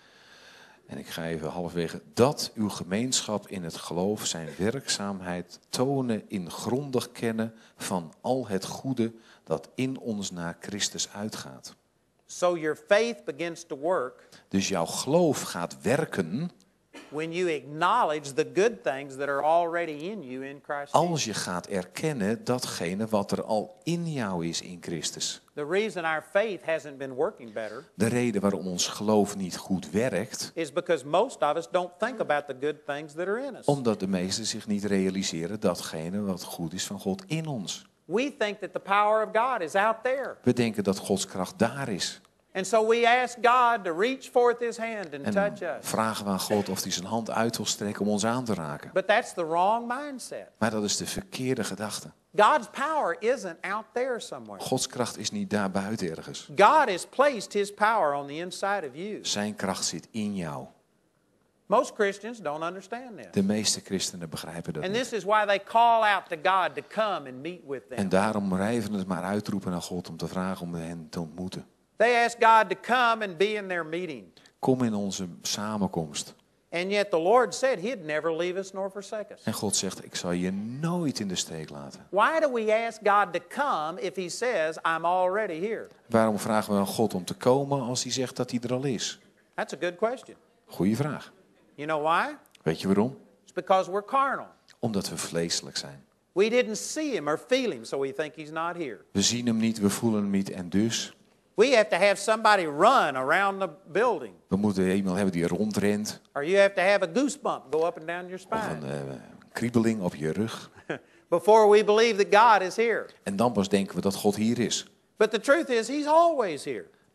En ik ga even halverwege. Dat uw gemeenschap in het geloof zijn werkzaamheid tonen in grondig kennen van al het goede dat in ons naar Christus uitgaat. So your faith begins to work Dus jouw geloof gaat werken when you acknowledge the good things that are already in you in Christ Jesus. als je gaat erkennen datgene wat er al in jou is in Christus. The reason our faith hasn't been working better De reden waarom ons geloof niet goed werkt, is because most of us don't think about the good things that are in us. omdat de meesten zich niet realiseren datgene wat goed is van God in ons. We think that the power of God is out there. We denken dat Gods kracht daar is. And so we ask God to reach forth his hand and En touch dan us. vragen we aan God of hij zijn hand uit wil strekken om ons aan te raken. But that's the wrong mindset. Maar dat is de verkeerde gedachte. God's power isn't out there somewhere. Gods kracht is niet daar buiten ergens. God has placed his power on the inside of you. Zijn kracht zit in jou. Most Christians don't understand this. De meeste christenen begrijpen dat And niet. this is why they call out to God to come and meet with them. En daarom rijven het maar uitroepen naar God om te vragen om hen te ontmoeten. They ask God to come and be in their meeting. Kom in onze samenkomst. And yet the Lord said he'd never leave us nor forsake us. En God zegt, ik zal je nooit in de steek laten. Why do we ask God to come if he says, I'm already here? Waarom vragen we aan God om te komen als hij zegt dat hij er al is? That's a good question. Goeie vraag. You know why? Weet je waarom? It's because we're carnal. Omdat we vleeselijk zijn. We didn't see him or feel him, so we think he's not here. We zien hem niet, we voelen hem niet en dus... We have to have somebody run around the building. We moeten iemand hebben die rondrent. Or you have to have a goosebump go up and down your Of spine. een uh, kriebeling op je rug. Before we believe that God is here. En dan pas denken we dat God hier is. But the truth is, he's always here.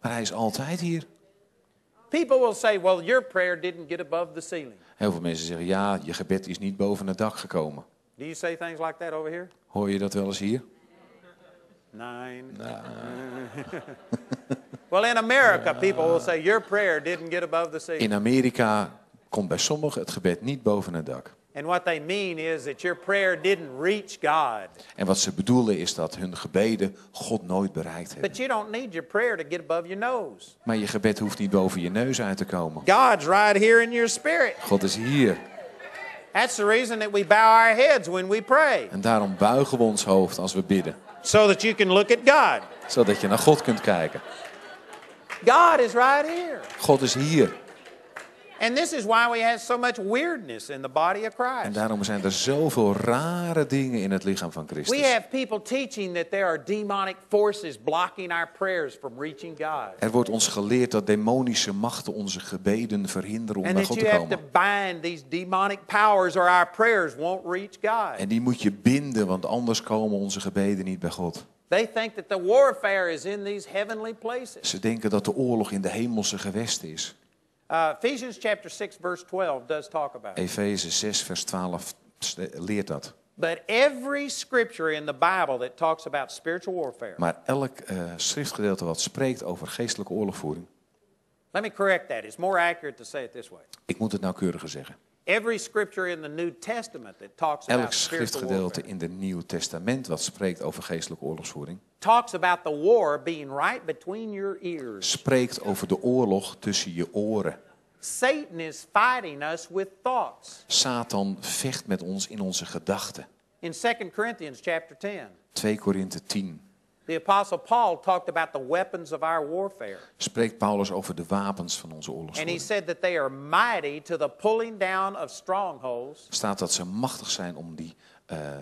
Maar hij is altijd hier. People will say, well, your prayer didn't get above the ceiling. Heel veel mensen zeggen, ja, je gebed is niet boven het dak gekomen. Do you say things like that over here? Hoor je dat wel eens hier? Nine. Well, in America, people will say, your prayer didn't get above the ceiling. In Amerika komt bij sommigen het gebed niet boven het dak. And what they mean is that your prayer didn't reach God. En wat ze bedoelen is dat hun gebeden God nooit bereikt hebben. But you don't need your prayer to get above your nose. Maar je gebed hoeft niet boven je neus uit te komen. God's right here in your spirit. God is hier. That's the reason that we bow our heads when we pray. En daarom buigen we ons hoofd als we bidden. So that you can look at God. Zodat je naar God kunt kijken. God is right here. God is hier. And this is why we have so much weirdness in the body of En Christ. daarom zijn er zoveel rare dingen in het lichaam van We Christus. have people teaching that there are demonic forces blocking our prayers from reaching God. Er wordt ons geleerd dat demonische machten onze gebeden verhinderen om And bij that God you te have to komen. bind these demonic powers or our prayers won't reach God. En die moet je binden, want anders komen onze gebeden niet bij God. They think that the warfare is in these heavenly places. Ze denken dat de oorlog in de hemelse gewesten is. Uh, Ephesians chapter six verse twelve does talk about it. Efeze zes vers twaalf leert dat. But every scripture in the Bible that talks about spiritual warfare. Maar elk uh, schriftgedeelte wat spreekt over geestelijke oorlogvoering. Let me correct that. It's more accurate to say it this way. Ik moet het nauwkeuriger zeggen. Every scripture in the New Testament that talks Elk about spiritual schriftgedeelte warfare in het Nieuwe Testament wat spreekt over geestelijke oorlogsvoering. talks about the war being right between your ears. Spreekt over de oorlog tussen je oren. Satan is fighting us with thoughts. Satan vecht met ons in onze gedachten. In Second Corinthians chapter ten, twee Korinthe tien. the Apostle Paul talked about the weapons of our warfare. Spreekt Paulus over de wapens van onze And he oorlogsvoering. said that they are mighty to the pulling down of strongholds Staat dat ze machtig zijn om die uh, uh,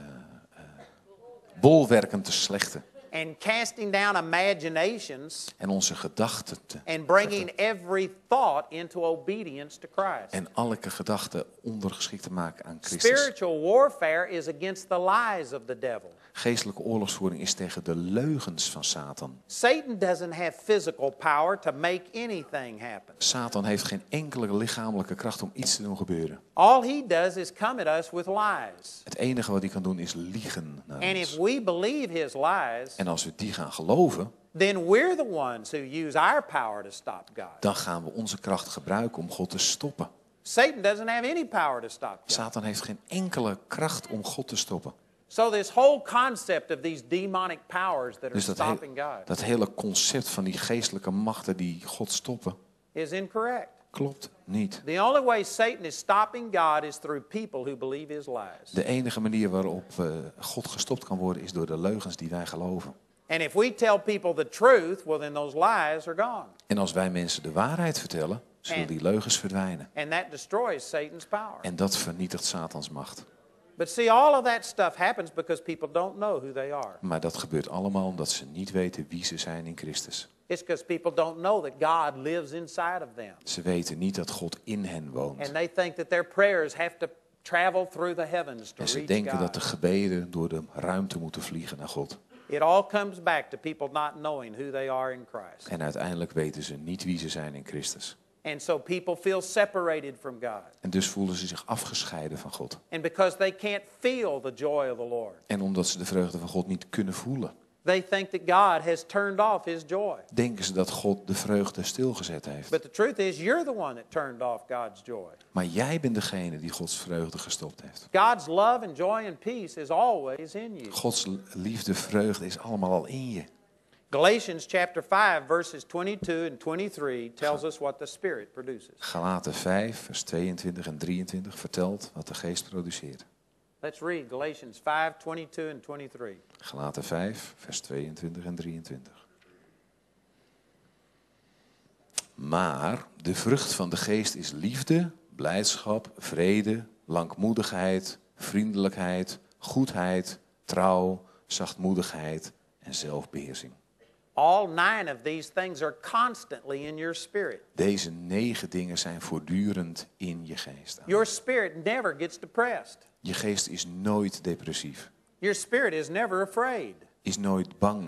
bolwerken te slechten. and casting down imaginations En onze gedachten te and bringing every thought into obedience to Christ. En elke gedachte ondergeschikt te maken aan Christus. Spiritual warfare is against the lies of the devil. Geestelijke oorlogsvoering is tegen de leugens van Satan. Satan doesn't have physical power to make anything happen. Satan heeft geen enkele lichamelijke kracht om iets te doen gebeuren. All he does is come at us with lies. Het enige wat hij kan doen is liegen naar And if ons. we believe his lies, En als we die gaan geloven, then we're the ones who use our power to stop God. dan gaan we onze kracht gebruiken om God te stoppen. Satan doesn't have any power to stop God. Satan heeft geen enkele kracht om God te stoppen. So this whole concept of these demonic powers that are Dus dat, he- stopping God dat hele concept van die geestelijke machten die God stoppen, is incorrect. klopt niet. The only way Satan is stopping God is through people who believe his lies. De enige manier waarop uh, God gestopt kan worden is door de leugens die wij geloven. And if we tell people the truth, well then those lies are gone. En als wij mensen de waarheid vertellen, zullen En- die leugens verdwijnen. And that destroys Satan's power. En dat vernietigt Satans macht. But see, all of that stuff happens because people don't know who they are. Maar dat gebeurt allemaal omdat ze niet weten wie ze zijn in Christus. It's because people don't know that God lives inside of them. Ze weten niet dat God in hen woont. And they think that their prayers have to travel through the heavens to En ze reach denken dat de God. gebeden door de ruimte moeten vliegen naar God. It all comes back to people not knowing who they are in Christ. En uiteindelijk weten ze niet wie ze zijn in Christus. And so people feel separated from God. En dus voelen ze zich afgescheiden van God. And because they can't feel the joy of the Lord, En omdat ze de vreugde van God niet kunnen voelen, they think that God has turned off his joy. denken ze dat God de vreugde stilgezet heeft. But the truth is, you're the one that turned off God's joy. Maar jij bent degene die Gods vreugde gestopt heeft. God's love and joy and peace is always in you. Gods liefde, vreugde is allemaal al in je. Galatians chapter five verses twenty-two and twenty-three tells us what the Spirit produces. Galaten vijf, vers tweeëntwintig en drieëntwintig vertelt wat de geest produceert. Let's read Galatians five, twenty-two and twenty-three. Galaten vijf, vers tweeëntwintig en drieëntwintig. Maar de vrucht van de geest is liefde, blijdschap, vrede, langmoedigheid, vriendelijkheid, goedheid, trouw, zachtmoedigheid en zelfbeheersing. All nine of these things are constantly in your spirit. Deze negen dingen zijn voortdurend in je geest. Your spirit never gets depressed. Je geest is nooit depressief, Your spirit is never afraid. is nooit bang.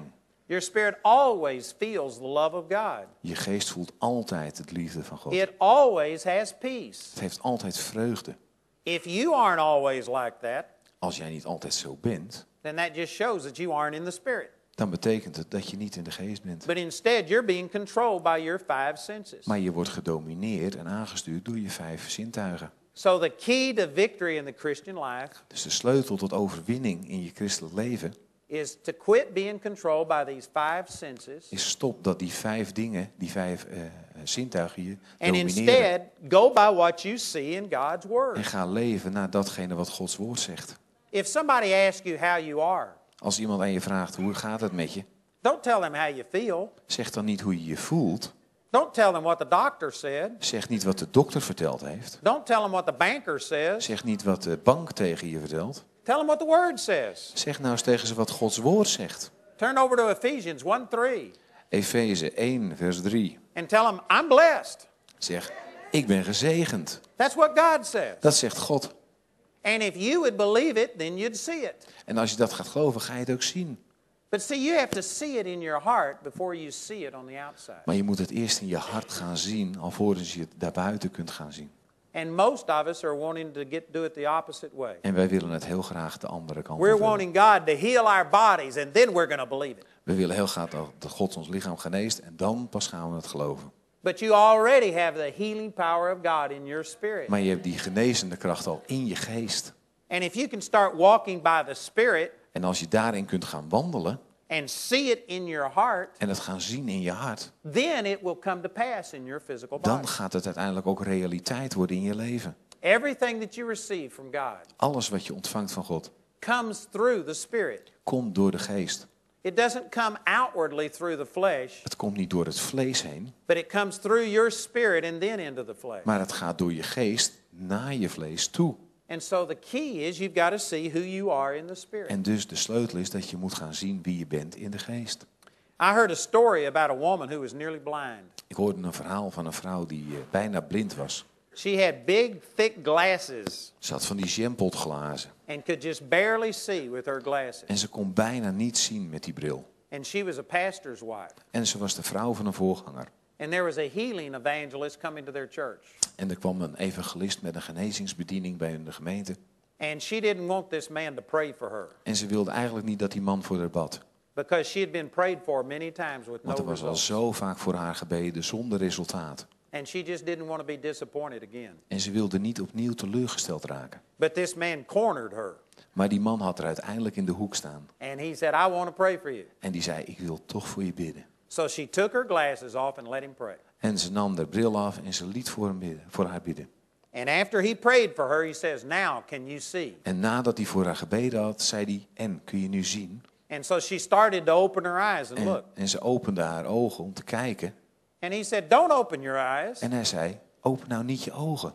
Your spirit always feels the love of God. Je geest voelt altijd het liefde van God. It always has peace. Het heeft altijd vreugde. If you aren't always like that, Als jij niet altijd zo bent, then that just shows that you aren't in the spirit. dan betekent het dat je niet in de geest bent. But instead, you're being controlled by your five senses. Maar je wordt gedomineerd en aangestuurd door je vijf zintuigen. So the key to victory in the Christian life Dus de sleutel tot overwinning in je christelijk leven is to quit being controlled by these five senses is stop dat die vijf dingen, die vijf uh, zintuigen je and domineren. instead go by what you see in God's En Word. ga leven naar datgene wat Gods woord zegt. If somebody asks you how you are, Als iemand aan je vraagt hoe gaat het met je, don't tell them how you feel. zeg dan niet hoe je je voelt. Don't tell them what the doctor said. Zeg niet wat de dokter verteld heeft. Don't tell them what the banker says. Zeg niet wat de bank tegen je vertelt. Tell them what the Word says. Zeg nou eens tegen ze wat Gods woord zegt. Turn over to Ephesians one three Efeze één vers drie. and tell them, I'm blessed. Zeg, ik ben gezegend. That's what God says. Dat zegt God. And if you would believe it, then you'd see it. En als je dat gaat geloven, ga je het ook zien. But see, you have to see it in your heart before you see it on the outside. Maar je moet het eerst in je hart gaan zien, alvorens je het daarbuiten kunt gaan zien. And most of us are wanting to get do it the opposite way. En wij willen het heel graag de andere kant We're op willen. wanting God to heal our bodies and then we're going to believe it. We willen heel graag dat dat God ons lichaam geneest en dan pas gaan we het geloven. But you already have the healing power of God in your spirit. Maar je hebt die genezende kracht al in je geest. And if you can start walking by the Spirit En als je daarin kunt gaan wandelen and see it in your heart, en het gaan zien in je hart, then it will come to pass in your physical body. dan gaat het uiteindelijk ook realiteit worden in je leven. Everything that you receive from God Alles wat je ontvangt van God comes through the Spirit. komt door de geest. It doesn't come outwardly through the flesh, Het komt niet door het vlees heen, but it comes through your spirit and then into the flesh. maar het gaat door je geest naar je vlees toe. And so the key is you've got to see who you are in the Spirit. En dus de sleutel is dat je moet gaan zien wie je bent in de geest. I heard a story about a woman who was nearly blind. Ik hoorde een verhaal van een vrouw die uh, bijna blind was. She had big, thick glasses Ze had van die jampotglazen. and could just barely see with her glasses. En ze kon bijna niet zien met die bril. And she was a pastor's wife. En ze was de vrouw van een voorganger. And there was a healing evangelist coming to their church. En er kwam een evangelist met een genezingsbediening bij hun de gemeente. And she didn't want this man to pray for her En ze wilde eigenlijk niet dat die man voor haar bad. because she had been prayed for many times with no Want er was al results. zo vaak voor haar gebeden zonder resultaat. And she just didn't want to be disappointed again. En ze wilde niet opnieuw teleurgesteld raken. But this man cornered her. Maar die man had er uiteindelijk in de hoek staan. And he said, I want to pray for you. En die zei, ik wil toch voor je bidden. So she took her glasses off and let him pray. En ze nam de bril af en ze liet voor, hem bidden, voor haar bidden. And after he prayed for her, he says, now can you see? En nadat hij voor haar gebeden had, zei hij, en kun je nu zien? And so she started to open her eyes and En, look. en ze opende haar ogen om te kijken. And he said, don't open your eyes. En hij zei, open nou niet je ogen.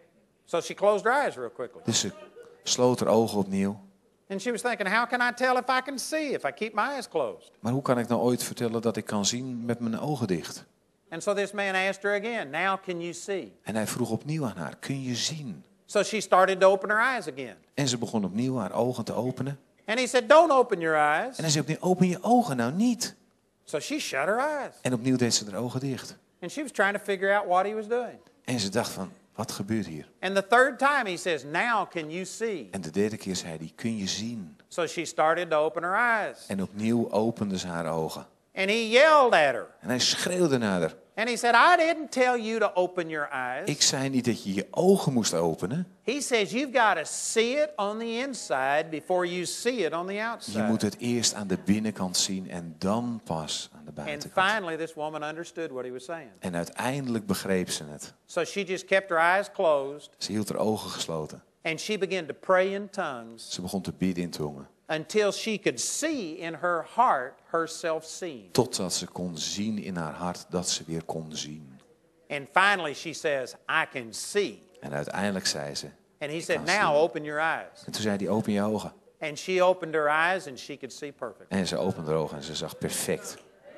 So she closed her eyes real quickly. Dus ze sloot haar ogen opnieuw. And she was thinking, how can I tell if I can see if I keep my eyes closed? Maar hoe kan ik nou ooit vertellen dat ik kan zien met mijn ogen dicht? And so this man asked her again, now can you see? En hij vroeg opnieuw aan haar, kun je zien? So she started to open her eyes again. En ze begon opnieuw haar ogen te openen. And he said, don't open your eyes. En hij zei opnieuw, open je ogen nou niet. So she shut her eyes. En opnieuw deed ze haar ogen dicht. And she was trying to figure out what he was doing. En ze dacht van, wat gebeurt hier? And the third time he says, now can you see? En de derde keer zei hij, kun je zien? So she started to open her eyes. En opnieuw opende ze haar ogen. And he yelled at her. En hij schreeuwde naar haar. And he said, I didn't tell you to open your eyes. Ik zei niet dat je je ogen moest openen. He says you've got to see it on the inside before you see it on the Je outside. moet het eerst aan de binnenkant zien en dan pas aan de And buitenkant. finally this woman understood what he was saying. En uiteindelijk begreep ze het. So she just kept her eyes closed Ze hield haar ogen gesloten. and she began to pray in tongues Ze begon te bidden in tongen. until she could see in her heart herself seen. Totdat ze kon zien in haar hart dat ze weer kon zien. And finally she says, I can see. En uiteindelijk zei ze. And he "Ik said, kan now zien." open your eyes. En toen zei hij, open je ogen. And she opened her eyes and she could see perfect. En ze opende haar ogen en ze zag perfect.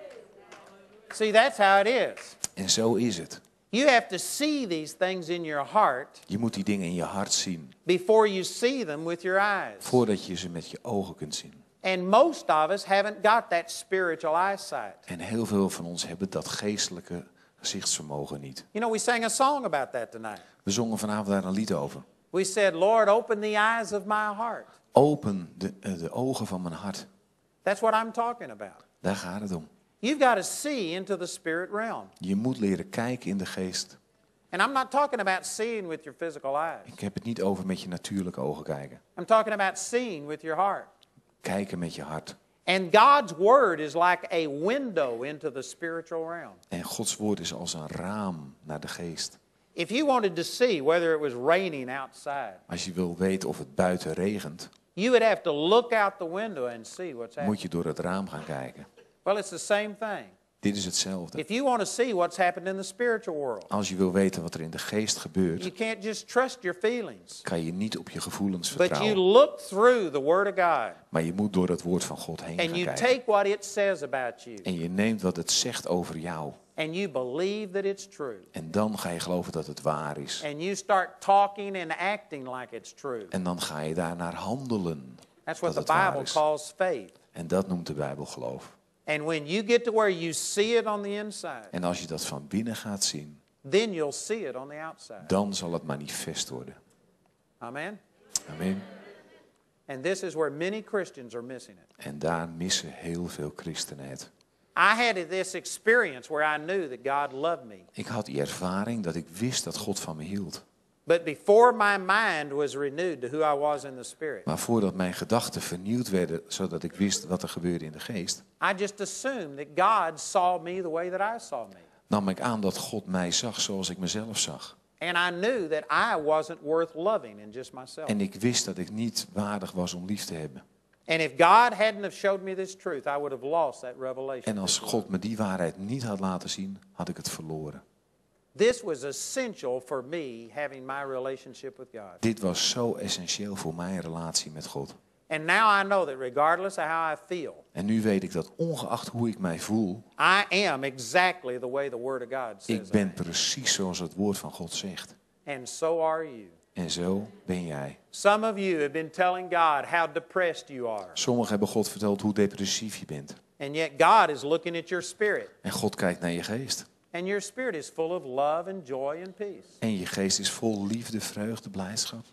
See, that's how it is. En zo is het. You have to see these things in your heart Je moet die dingen in je hart zien. before you see them with your eyes. Voordat je ze met je ogen kunt zien. And most of us haven't got that spiritual eyesight. En heel veel van ons hebben dat geestelijke gezichtsvermogen niet. You know, we sang a song about that tonight. We zongen vanavond daar een lied over. We said, Lord, open the eyes of my heart. Open de, de ogen van mijn hart. That's what I'm talking about. Daar gaat het om. You've got to see into the spirit realm. Je moet leren kijken in de geest. And I'm not talking about seeing with your physical eyes. Ik heb het niet over met je natuurlijke ogen kijken. I'm talking about seeing with your heart. Kijken met je hart. And God's word is like a window into the spiritual realm. En Gods woord is als een raam naar de geest. If you wanted to see whether it was raining outside, Als je wil weten of het buiten regent, you would have to look out the window and see what's happening. moet je door het raam gaan kijken. Well, it's the same thing. Dit is hetzelfde. If you want to see what's happened in the spiritual world, Als je wil weten wat er in de geest gebeurt, you can't just trust your feelings, kan je niet op je gevoelens but you vertrouwen. look through the word of God Maar je moet door het woord van God heen and gaan you kijken. take what it says about you En je neemt wat het zegt over jou. and you believe that it's true. En dan ga je geloven dat het waar is. And you start talking and acting like it's true. En dan ga je daarnaar handelen. That's what dat the het waar Bible is. calls faith. En dat noemt de Bijbel geloof. And when you get to where you see it on the inside, En als je dat van binnen gaat zien, then you'll see it on the outside. dan zal het manifest worden. Amen? Amen. And this is where many Christians are missing it. En daar missen heel veel christenen het. I had this experience where I knew that God loved me. Ik had die ervaring dat ik wist dat God van me hield. But before my mind was renewed to who I was in the Spirit, Maar voordat mijn gedachten vernieuwd werden, zodat ik wist wat er gebeurde in de geest, I just assumed that God saw me the way that I saw me. nam ik aan dat God mij zag zoals ik mezelf zag. And I knew that I wasn't worth loving in just myself. En ik wist dat ik niet waardig was om lief te hebben. And if God hadn't have showed me this truth, I would have lost that revelation. En als God me die waarheid niet had laten zien, had ik het verloren. This was essential for me having my relationship with God. Dit was zo essentieel voor mijn relatie met God. And now I know that regardless of how I feel, En nu weet ik dat ongeacht hoe ik mij voel, I am exactly the way the Word of God says ik ben I am. precies zoals het woord van God zegt. And so are you. En zo ben jij. Some of you have been telling God how depressed you are. Sommigen hebben God verteld hoe depressief je bent. And yet God is looking at your spirit. En God kijkt naar je geest. And your spirit is full of love and joy and peace. En je geest is vol liefde, vreugde, blijdschap.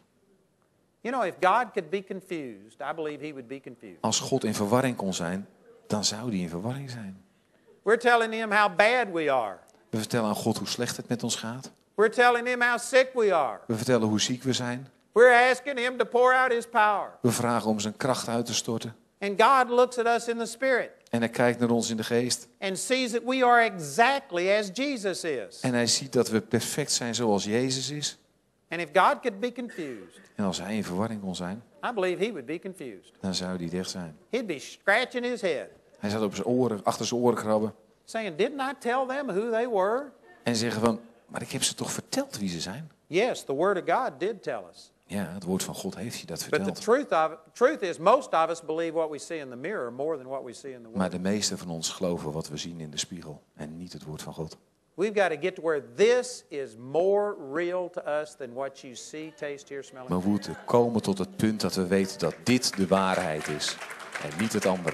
You know, if God could be confused, I believe He would be confused. Als God in verwarring kon zijn, dan zou hij in verwarring zijn. We're telling Him how bad we are. We vertellen aan God hoe slecht het met ons gaat. We're telling Him how sick we are. We vertellen hoe ziek we zijn. We're asking Him to pour out His power. We vragen om zijn kracht uit te storten. And God looks at us in the Spirit En hij kijkt naar ons in de geest. and sees that we are exactly as Jesus is. En hij ziet dat we perfect zijn zoals Jezus is. And if God could be confused, En als hij in verwarring kon zijn, I believe He would be confused. dan zou hij dicht zijn. He'd be scratching His head, Hij zat op zijn oren, achter zijn oren krabben. saying, didn't I tell them who they were? En zeggen van, maar ik heb ze toch verteld wie ze zijn? Yes, the Word of God did tell us. Ja, het woord van God heeft je dat But the verteld. truth, of, truth is, most of us believe what we see in the mirror more than what we see in the Maar Word. de meeste van ons geloven wat we zien in de spiegel en niet het woord van God. We've got to get to where this is more real to us than what you see, taste, hear, smell, and Maar we moeten komen tot het punt dat we weten dat dit de waarheid is en niet het andere.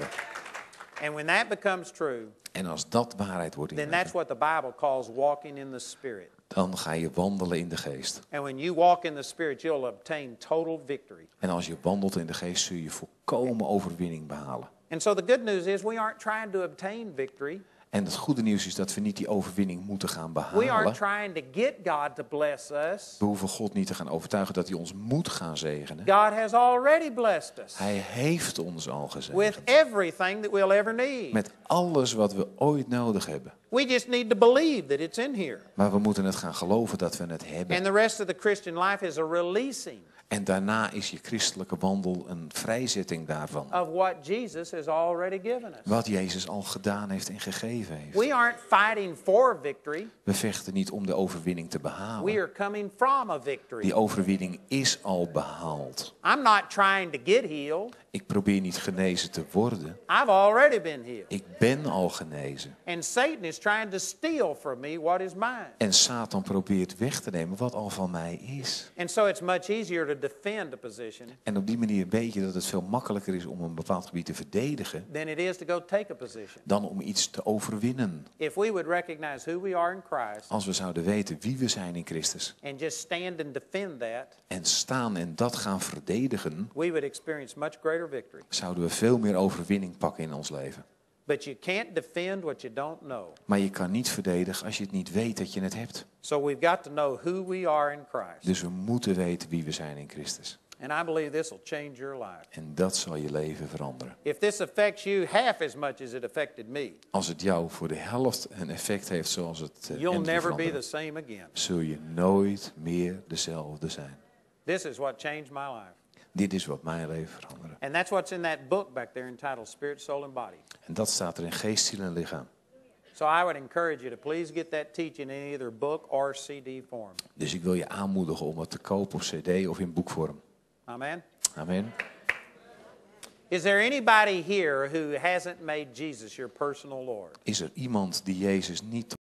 And when that becomes true, En als dat waarheid wordt in then je that's leven, what the Bible calls walking in the Spirit. dan ga je wandelen in de geest. And when you walk in the Spirit, you'll obtain total victory. En als je wandelt in de geest, zul je volkomen overwinning behalen. And so the good news is we aren't trying to obtain victory. En het goede nieuws is dat we niet die overwinning moeten gaan We aren't behalen. trying to get God to bless us. We hoeven God niet te gaan overtuigen dat hij ons moet gaan zegenen. God has already blessed us Hij heeft ons al with gezegend. everything that we'll ever need. Met alles wat we ooit nodig hebben. We just need to believe that it's in here. Maar we moeten het gaan geloven dat we het And hebben. the rest of the Christian life is a releasing En daarna is je christelijke wandel een vrijzetting daarvan. of what Jesus has already given us. Wat Jezus al gedaan heeft en gegeven heeft. We aren't fighting for victory. We vechten niet om de overwinning te We behalen. are coming from a victory. Die overwinning is al behaald. I'm not trying to get healed. Ik probeer niet genezen te worden. I've already been healed. Ik ben al genezen. And Satan is trying to steal from me what is mine. En Satan probeert weg te nemen wat al van mij is. And so it's much easier to defend a position En op die manier weet je dat het veel makkelijker is om een bepaald gebied te verdedigen than it is to go take a position. dan om iets te overwinnen. If we would recognize who we are in Christ Als we zouden weten wie we zijn in Christus and just stand and defend that, en staan en dat gaan verdedigen, we would experience much greater victory. zouden we veel meer overwinning pakken in ons leven. But you can't defend what you don't know. Maar je kan niet verdedigen als je het niet weet dat je het hebt. So we've got to know who we are in Christ. Dus we moeten weten wie we zijn in Christus. And I believe this will change your life. En dat zal je leven veranderen. If this affects you half as much as it affected me, Als het jou voor de helft een effect heeft zoals het uh, you'll Andrew never be veranderde, the same again. zul je nooit meer dezelfde zijn. This is what changed my life. Dit is wat mijn leven veranderde. And that's what's in that book back there entitled Spirit, Soul, and Body. En dat staat er in geest, ziel en lichaam. So I would encourage you to please get that teaching in either book or C D form. Dus ik wil je aanmoedigen om het te kopen op cd of in boekvorm. Amen. Amen. Is there anybody here who hasn't made Jesus your personal Lord? Is er iemand die Jezus niet